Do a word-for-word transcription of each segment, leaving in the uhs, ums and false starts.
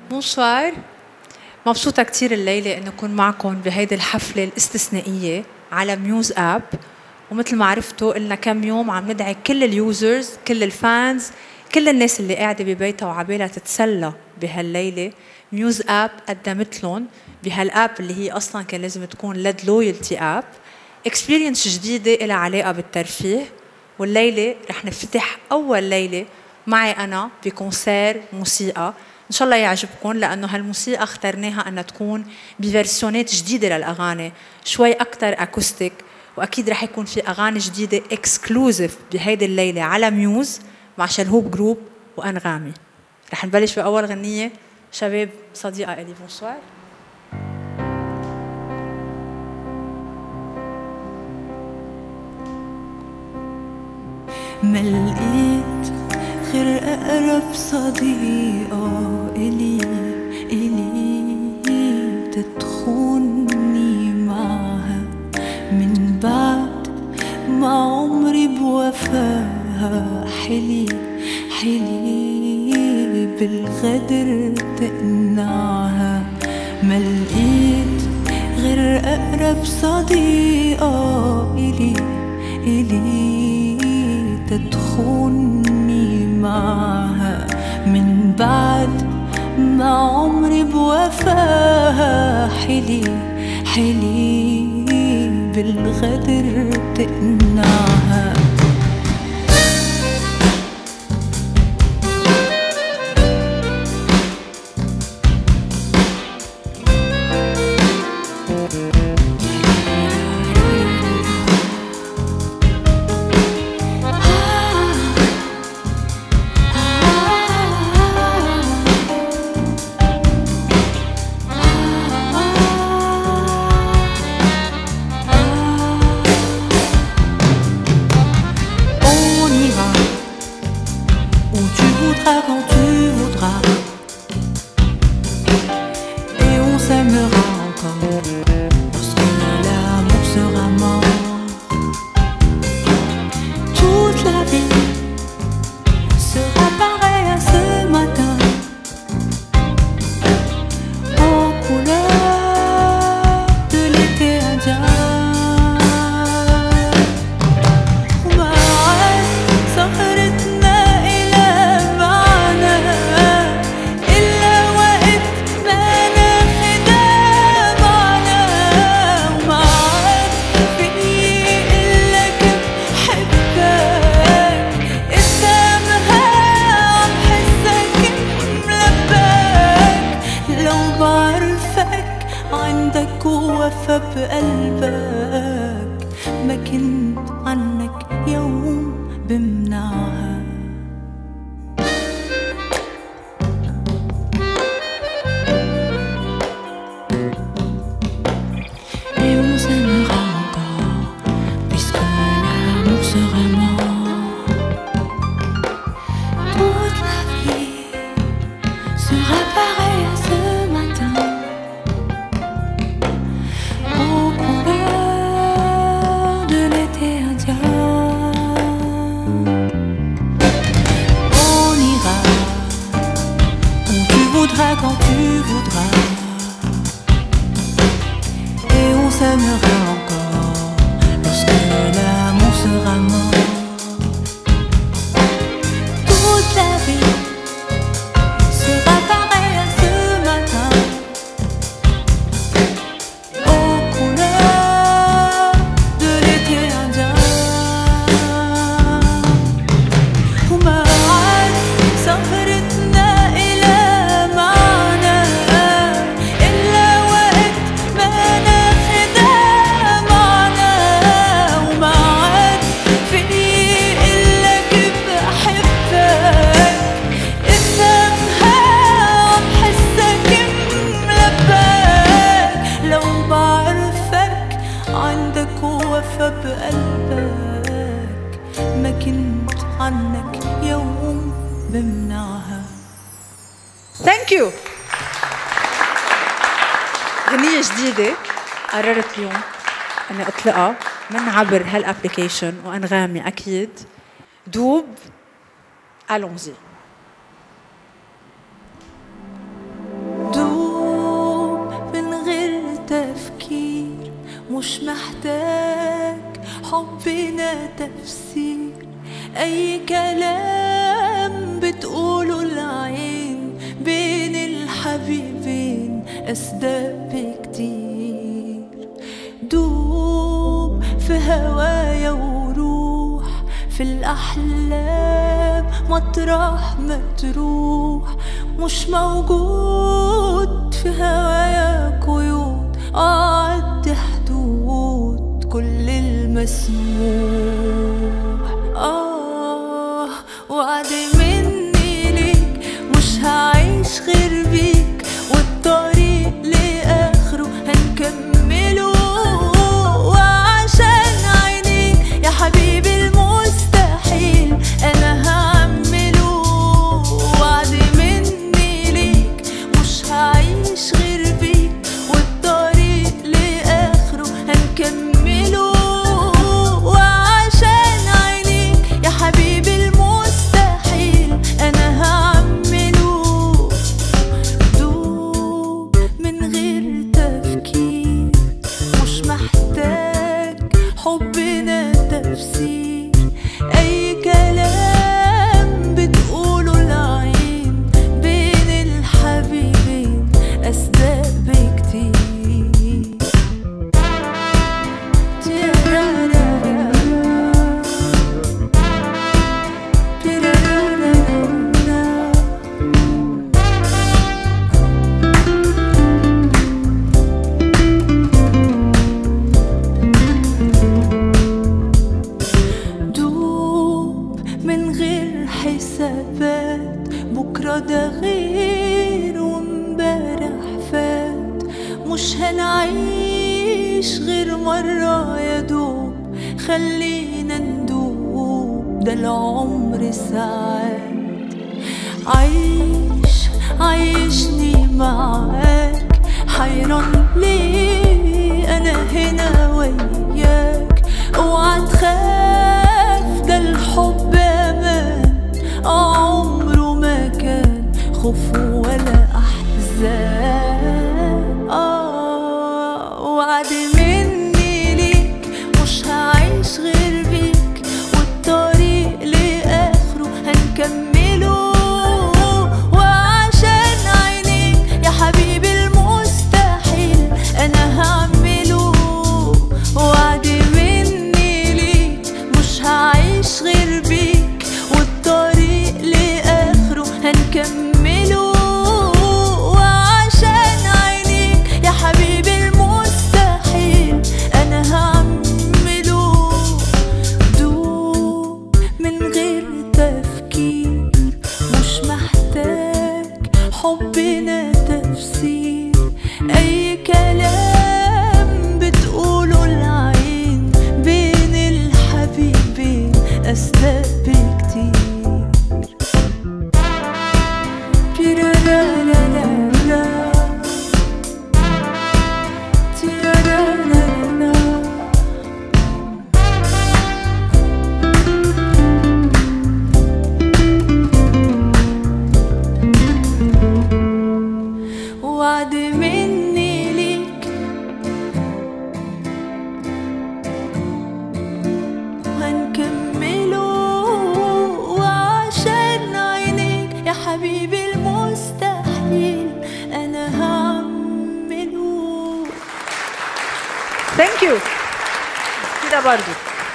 بونسوار، مبسوطة كتير الليلة إنه أكون معكم بهيدي الحفلة الاستثنائية على ميوز آب. ومثل ما عرفتوا إلنا كم يوم عم ندعي كل اليوزرز، كل الفانز، كل الناس اللي قاعدة ببيتها وعبالها تتسلى بهالليلة. ميوز آب قدمت لهم بهالآب اللي هي أصلاً كان لازم تكون ليد لويالتي آب اكسبيرينس جديدة إلها علاقة بالترفيه. والليلة رح نفتتح أول ليلة معي أنا بكونسير موسيقى، إن شاء الله يعجبكم، لأنه هالموسيقى اخترناها أنها تكون بفيرسيونات جديدة للأغاني، شوي أكتر أكوستيك، وأكيد رح يكون في أغاني جديدة اكسكلوزيف بهيدي الليلة على ميوز مع شلهوب جروب وأنغامي. رح نبلش بأول غنية شباب صديقة إلي. بونسوار. ما لقيت غير أقرب صديقة إلي إلي تدخلني معها من بعد ما عمري بوفاها حلي حلي بالغدر تقنعها. ما لقيت غير أقرب صديقة إلي إلي تدخلني معها من بعد ما عمري بوفاها حلي حلي بالغدر تقنعها. Quand tu voudras, et on s'aimera encore lorsque l'amour sera mort. Toute la vie sera pareille à ce matin, aux couleurs de l'été indien. بقلبك ما كنت عنك يوم بمنعها. Et on s'aimera encore puisque l'amour sera mort. Toute la vie sera pareille à ce matin, aux couleurs de l'été indien. On ira où tu voudras, quand tu voudras, et on s'aimera encore lorsque l'amour sera mort. Toute la vie sera pareille à ce matin, aux couleurs de l'été indien. ومعاك سهرتنا إلى معنا، إلا وقت ما ناخدها معنا. ومعاك في إلك بحبك، افهمها عم حسك ملبك. لو بعرفك عندك وفا بقلبك ما كنت عنك يوم بمنعها. ثانك يو. غنية جديدة قررت اليوم اني اطلقها من عبر هالابليكيشن وانغامي اكيد. دوب الونزي. مش محتاج حبنا تفسير، أي كلام بتقوله العين بين الحبيبين أصدق بكتير. دوب في هوايا وروح في الأحلام مطرح ما تروح، مش موجود في هوايا قيود أعد حدود كل المسموح. آه وعد مني ليك مش هعيش غير بيك، والطريق لآخره هنكمله، وعشان عينيك يا حبيبي المستحيل أنا هعمله. وعد مني ليك مش هعيش غير بيك، والطريق لآخره هنكمله، وعشان عينيك يا حبيبي المستحيل أنا هعمله. دوب من غير تفكير مش محتاج حبنا تفسير، أي كلام بتقوله العين بين الحبيبين أصدق بكتير. دوب من غير حسابات، بكرة ده غير وامبارح فات، مش هنعيش غير مرة يا دوب، خلينا ندوب ده العمر ساعات. عيش عيشني معاك حيران ليه أنا هنا وياك، اوعى تخاف ده الحب أمان عمره ما كان خوف ولا أحزان. آه وعد مني ليك مش هعيش غير بيك، والطريق لآخره هنكمله، وعشان عينيك يا حبيبي المستحيل أنا هعمله. وعد مني ليك مش هعيش غير بيك، والطريق لآخره هنكمله، وعشان عينيك يا حبيبي المستحيل أنا هعمله. دوب من غير تفكير مش محتاج حبنا تفسير، أي كلام بتقوله العين بين الحبيبين أصدق بكتير. بيرارارارارا، تيرارارارارا. وعد مني ليك هنكمله، وعشان عينيك يا حبيبي المستحيل أنا هعمله. ثانك يو. كده برضو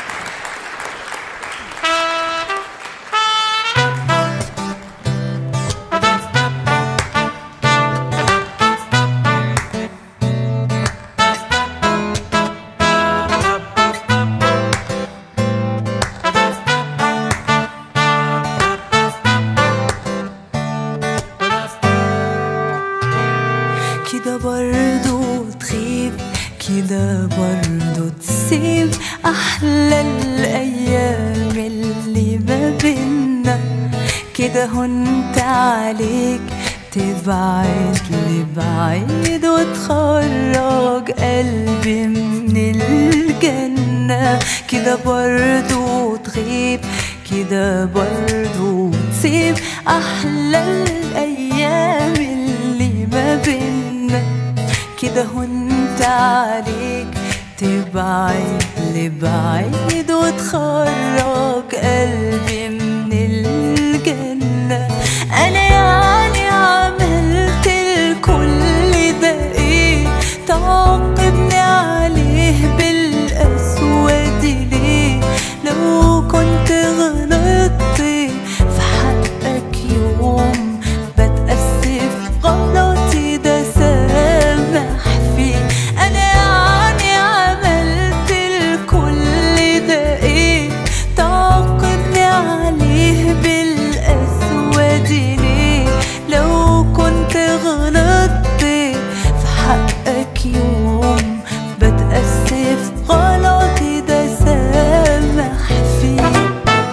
كده برضو تغيب، كده برضو تسيب أحلى الأيام اللي ما بينا، كده هنت عليك تبعد لبعيد وتخرج قلبي من الجنة. كده برضو تغيب، كده برضو تسيب أحلى الأيام اللي ما بينا، كده هنت عليك تبعد لبعيد لبعيد وتخرج قلبي من الجنة. أنا يعني عملت الكل ده إيه؟ تعاقبني عليه بالأسود ليه؟ لو كنت غلطت في حقك يوم بتأسف غلطي ده سامح فيه. أنا يعني عملت الكل ده إيه؟ تعاقبني عليه بالأسود ليه؟ لو كنت غلطت في حقك يوم بتأسف غلطي ده سامح فيه.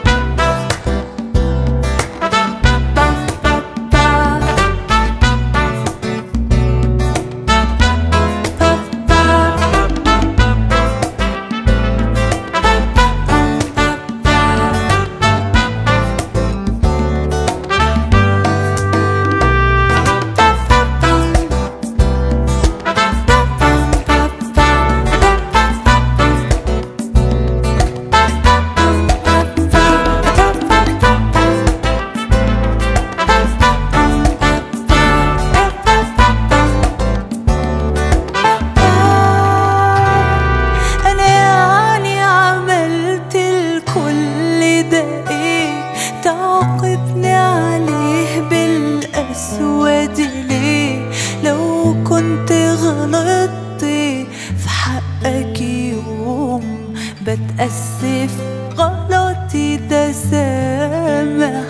تعاقبني عليه بالأسود ليه؟ لو كنت غلطت في حقك يوم بتأسف غلطي ده سامح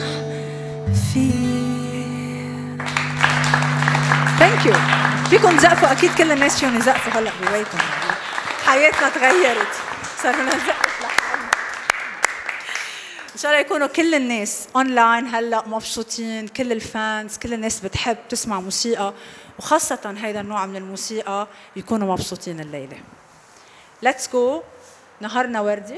فيه. ثانك يو. فيكم تزقفوا اكيد، كل الناس فيهم يزقفوا هلا ببيتهم. حياتنا تغيرت، صرنا نزقف لحالنا. ان شاء الله يكونوا كل الناس اونلاين هلا مبسوطين، كل الفانز، كل الناس بتحب تسمع موسيقى وخاصة هيدا النوع من الموسيقى يكونوا مبسوطين الليلة. ليتس جو. نهارنا وردي.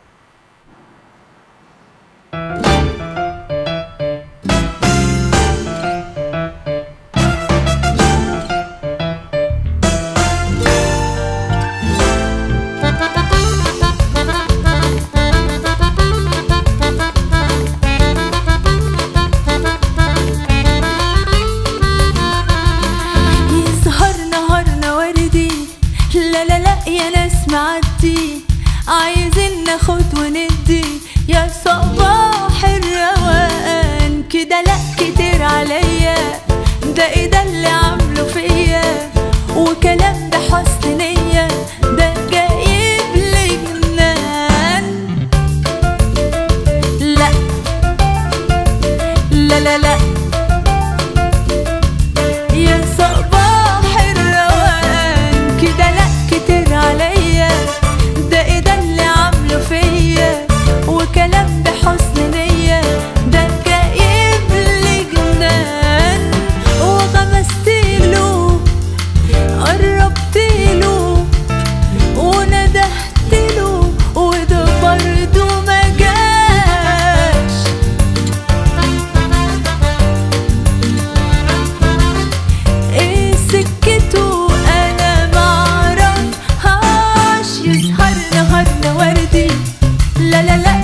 معدي عايزين ناخد وندي يا صباح الروقان كده لا كتير عليا ده ايه ده اللي عامله فيا وكلام ده حسن نية ده جايب لي جنان لا لا لا لا يا صباح الروقان كده لا كتير عليا ده ايه ده اللي عامله فيا وكلام بحسن نية ده جايب لي جنان وغمستيله قربتيله وندهتله وده برضه ما جاش ايه سكته انا معرفهاش يسهر نهارنا وردي لا لا لا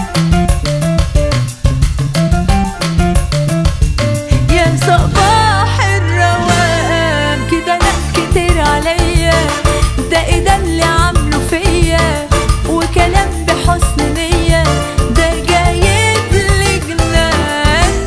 يا صباح الروقان كده لا كتير عليا ده ايه ده اللي عامله فيا وكلام بحسن نية ده جايب لي جنان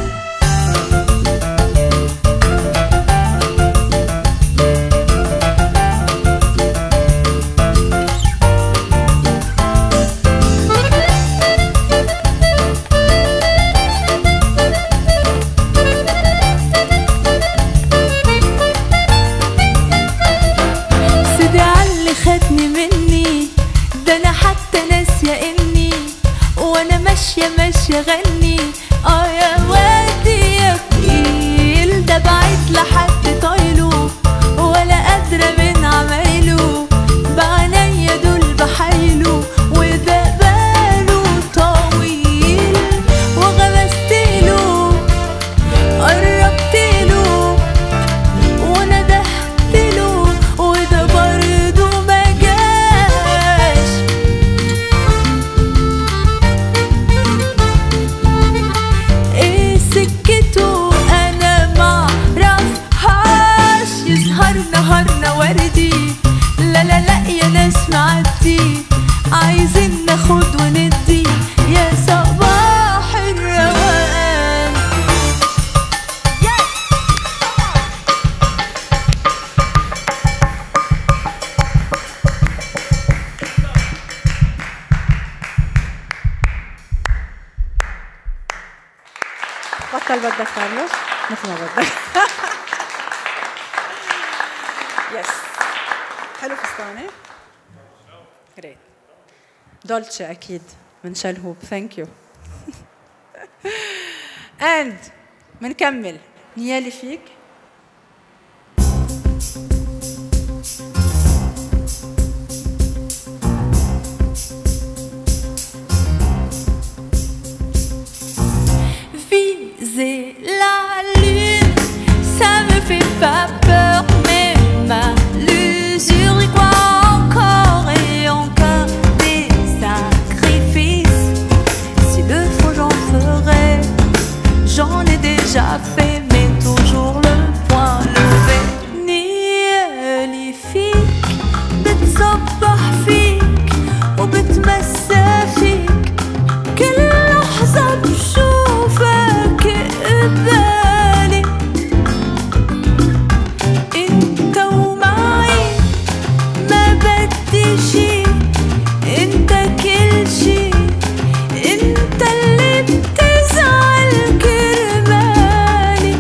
هل بدك كارلوس؟ مثل ما بدك. يس. حلو فستاني؟ جريت. دولتشي أكيد من شلهوب. ثانك يو. اند منكمل. نيالي فيك. Viser la lune, ça me fait pas peur, mais ma l'usure, j'y crois encore et encore des sacrifices. S'il le faut, j'en ferai. J'en ai déjà fait, mais toujours le point levé. نيالي فيك بتصبح فيك وبتمسى فيك كل لحظة بشوفك قبالي. انت ومعي ما بدي شي، انت كل شي، انت اللي بتزعل كرمالي.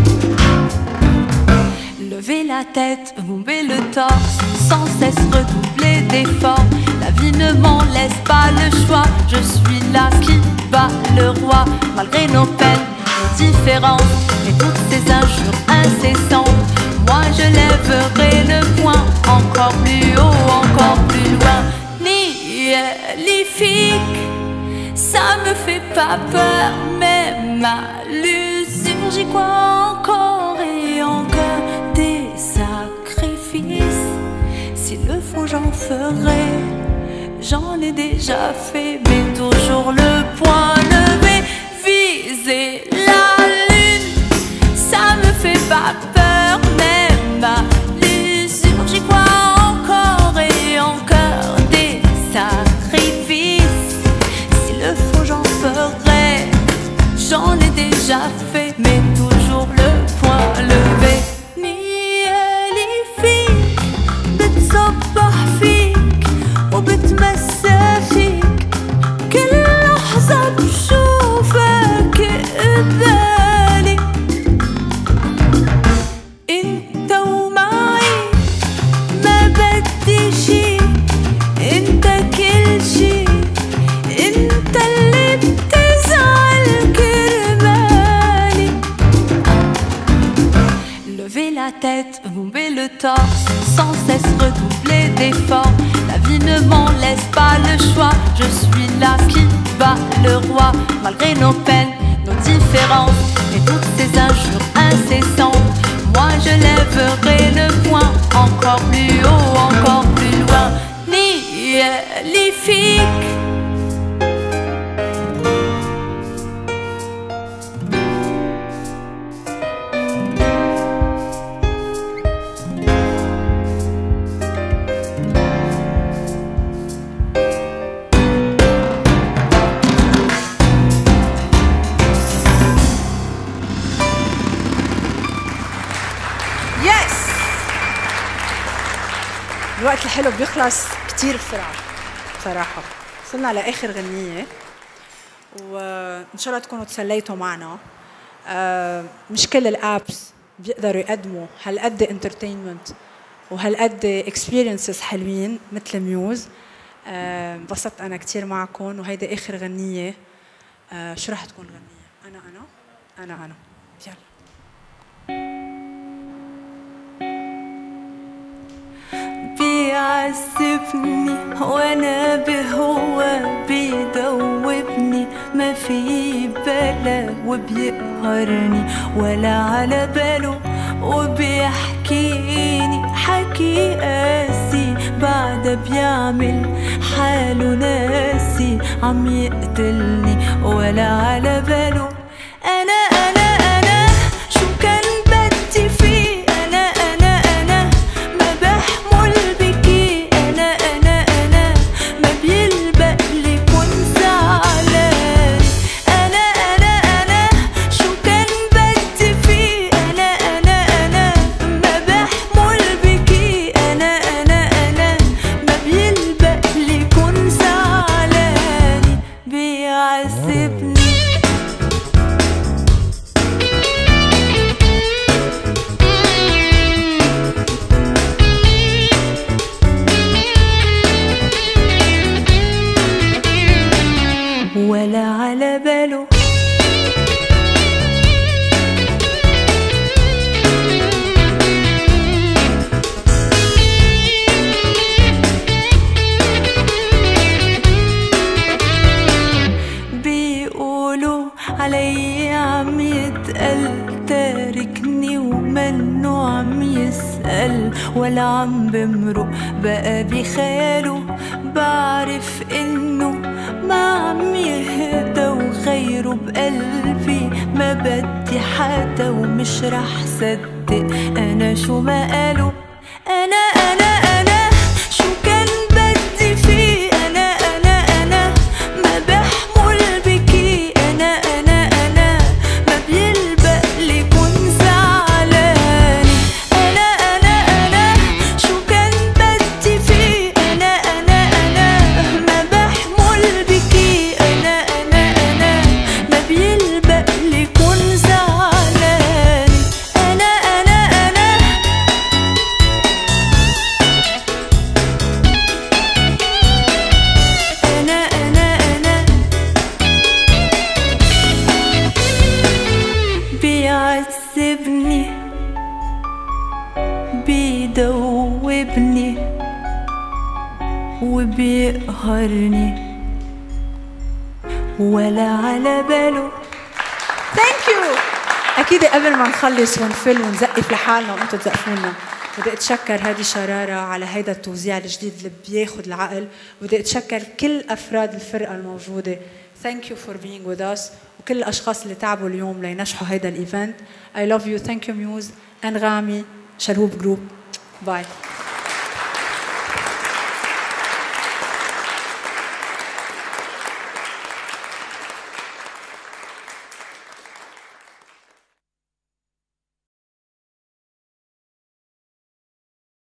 Lever la tête, bomber le torse, sans cesse redoubler d'efforts. La vie ne m'en laisse pas le choix, je suis là qui bat le roi. Malgré nos peines, nos différences et toutes ces injures incessantes, moi je lèverai le poing encore plus haut, encore plus loin. Niali fique, ça me fait pas peur, mais ma l'usure, j'y crois encore et encore des sacrifices. S'il le faut, j'en ferai. J'en ai déjà fait, mais toujours le point levé. Viser la lune, ça me fait pas peur, mais ma l'usure, j'y crois encore et encore des sacrifices. S'il le faut, j'en ferai. J'en ai déjà fait, mais toujours le point levé. نيالي فيك بتصبح فيك وبتمسى فيك كل لحظة بشوفك قبالي. انت ومعي ما بدي شي، انت كل شي، انت اللي بتزعل كرمالي. Lever la tête, bomber le torse, sans cesse redoubler d'efforts. La vie ne m'en laisse pas le choix, je suis là qui bat le roi. Malgré nos peines, nos différences et toutes ces injures incessantes, moi je lèverai le poing encore plus haut, encore plus loin. Niali fique. الوقت الحلو بيخلص كتير بسرعة بصراحة. وصلنا لآخر غنية وإن شاء الله تكونوا تسليتوا معنا. مش كل الابس بيقدروا يقدموا هالقد انترتينمنت وهالقد اكسبيرينسز حلوين مثل ميوز. انبسطت أنا كتير معكم وهيدا آخر غنية. شو رح تكون غنية؟ أنا أنا أنا أنا يلا. بيعذبني وانا بهوى بيدوبني، ما في بلا وبيقهرني ولا على باله وبيحكيني حكي قاسي، بعد بيعمل حاله ناسي عم يقتلني ولا على باله. انا انا انا شو كان بدي فيه، انا انا انا ما بحمل بكي، انا انا انا ما بيلبق لي كون زعلان. انا انا انا شو كان بدي فيه، انا انا انا ما بحمل بكي، انا انا انا ما بيلبق لي كون زعلان. بيعذبني تاركني ومنه عم يسأل ولا عم بمرق بقى بخياله. بعرف انه ما عم يهدى وغيره بقلبي ما بدي حدا ومش رح صدق انا شو ما قالوا. انا انا انا شو كان بدي فيه. انا انا انا ما بحمل بكي. انا انا انا ما بيلبق لي كون زعلاني. انا انا انا شو كان بدي فيه. انا انا انا ما بحمل بكي. انا انا انا ما بيلبق لي كون زعلاني. انا انا انا أنا أنا أنا بيعذبني بيدوبني وبيقهرني ولا على باله. ثانك يو. اكيد قبل ما نخلص ونفل ونزقف لحالنا وانتم تزقفونا، بدي اتشكر هادي شرارة على هيدا التوزيع الجديد اللي بياخد العقل. بدي اتشكر كل افراد الفرقه الموجوده. ثانك يو فور بينج وذ اس، وكل الاشخاص اللي تعبوا اليوم لينجحوا هيدا الايفنت. اي لاف يو. ثانك يو ميوز، انغامي، شلهوب جروب. باي.